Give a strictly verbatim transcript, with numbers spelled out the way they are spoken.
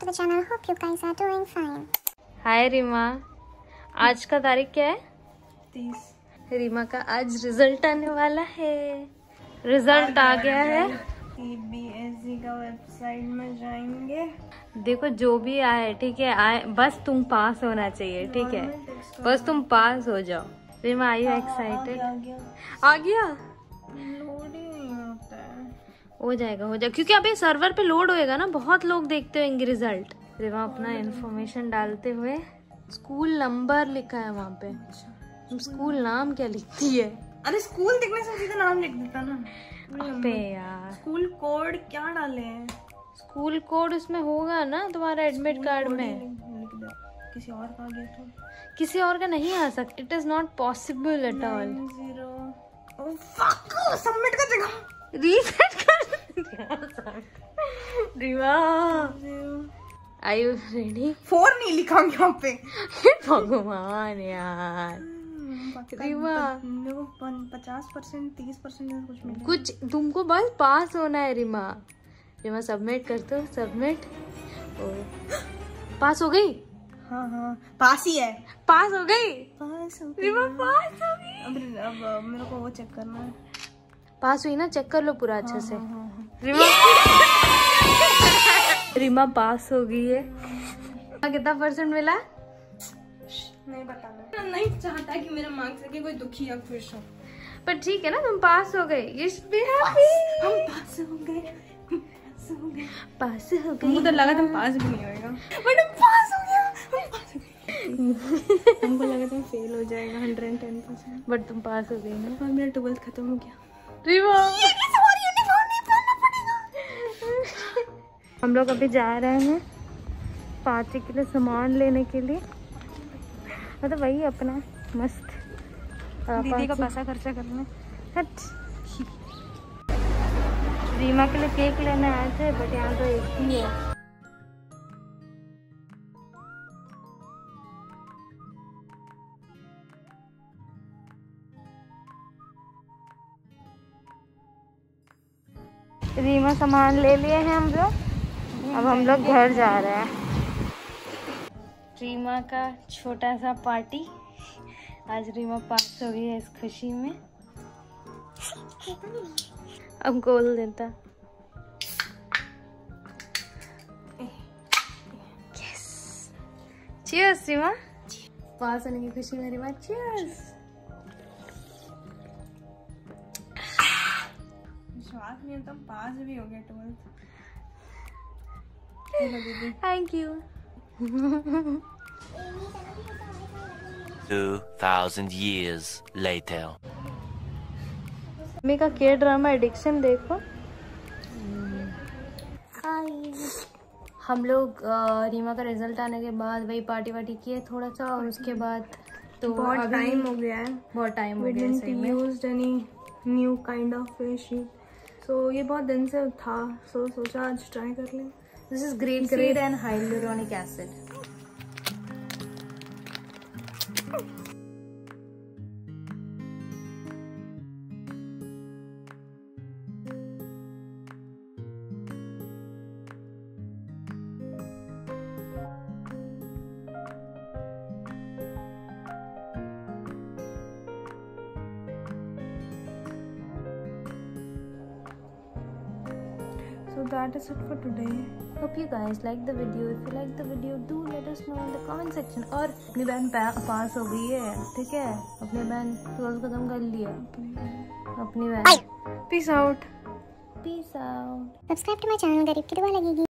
to the channel. Hope you guys are doing fine. हाय रीमा, आज का तारीख क्या है? तीस। रीमा का आज रिजल्ट आने वाला है। रिजल्ट आ गया है। सीबीएसई का वेबसाइट में जाएंगे। देखो जो भी आए ठीक है, आए बस तुम पास होना चाहिए, ठीक है, बस तुम पास हो जाओ। Reema I you excited? आ गया। आ गया? लोड ही नहीं होता है। हो जाएगा हो जाएगा, क्योंकि अभी सर्वर पे लोड होएगा ना, बहुत लोग देखते होंगे रिजल्ट। रीमा अपना इन्फॉर्मेशन डालते हुए स्कूल नंबर लिखा है वहाँ पे। तुम स्कूल नाम क्या लिखती है? अरे स्कूल दिखने से सीधा नाम लिख देता ना। अबे यार, स्कूल कोड क्या डाले हैं? स्कूल कोड उसमें होगा ना तुम्हारा एडमिट कार्ड में। लिख दो। किसी और का आ गया तो किसी और का नहीं आ सकता। It is not possible at all. Zero. Oh fuck, submit कर देगा। रीसेट कर। Reema, are you ready? Four नहीं लिखा यहाँ पे। भगवान यार। रीमा, मेरे को पचास परसेंट तीस परसेंट कुछ मिला। कुछ तुमको बस पास होना है रीमा। रीमा सबमिट कर दो। सबमिट। पास हो गई? हाँ हाँ पास ही है। पास हो गई? पास हो गई। रीमा पास हो गई। अब अब मेरे को वो चेक करना है। पास हुई ना? चेक कर लो पूरा अच्छे से। हाँ, हाँ, हाँ। रीमा रीमा पास हो गई है। कितना परसेंट मिला? नहीं बताना। मैं नहीं चाहता कि मेरा मार्क्स से कोई दुखी या खुश हो। पर ठीक है ना, तुम पास हो गए। You should be happy. हम पास हो गए। पास हो गए। पास हो गए। मुझे तो लगा तुम पास भी नहीं होएगा, बट हम पास हो गया। हम पास हो गए। हमको लगा तुम फेल हो जाएगा हंड्रेड टेन परसेंट, बट तुम पास हो गई ना। और मेरा ट्वेल्थ खत्म हो गया। रीमा, हम लोग अभी जा रहे हैं पार्टी के लिए सामान लेने के लिए। मतलब वही अपना मस्त दीदी का पैसा खर्चा करना। हट। रीमा के लिए केक लेने आए थे, बट यहाँ तो एक ही है। रीमा सामान ले लिए हैं हम लोग। अब हम लोग घर जा रहे हैं। रीमा का छोटा सा पार्टी। आज रीमा पास हो गई है इस खुशी में। अब गोल देता। Yes, cheers Reema. पास होने की खुशी में रीमा चीयर्स। विश्वास नहीं होता पास भी हो गया twelfth. Thank you. Two thousand years later. Mummy का के ड्रामा एडिक्शन देखो। हाय, हम लोग अ, रीमा का रिजल्ट आने के बाद वही पार्टी वार्टी किए थोड़ा सा, और उसके बाद तो बहुत टाइम हो गया है। बहुत टाइम हो We गया didn't सही में। used any new kind of face sheet. So ये बहुत दिन से था, so सोचा आज ट्राई कर लें। This is grape seed and hyaluronic acid. So that is it for today. Hope you guys like the video. If you like the video, do let us know in the comment section. और अपनी बहन पास हो गई है, ठीक है? अपनी बहन ट्वेल्थ खत्म कर लिया। अपनी बहन। Peace out. Peace out. Subscribe to my channel. गरीब की दुआ लगेगी।